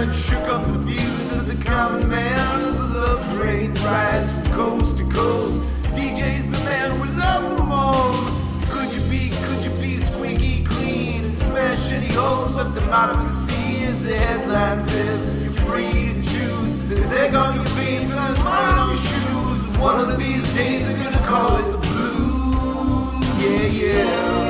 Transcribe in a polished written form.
down and shook up the views of the common man. The love train rides from coast to coast. DJ's the man we love the most. Could you be squeaky clean and smash shitty holes up the bottom of the sea? As the headline says, you're free to choose. There's egg on your face and mud on your shoes. One of these days they're gonna call it the blues. Yeah, yeah.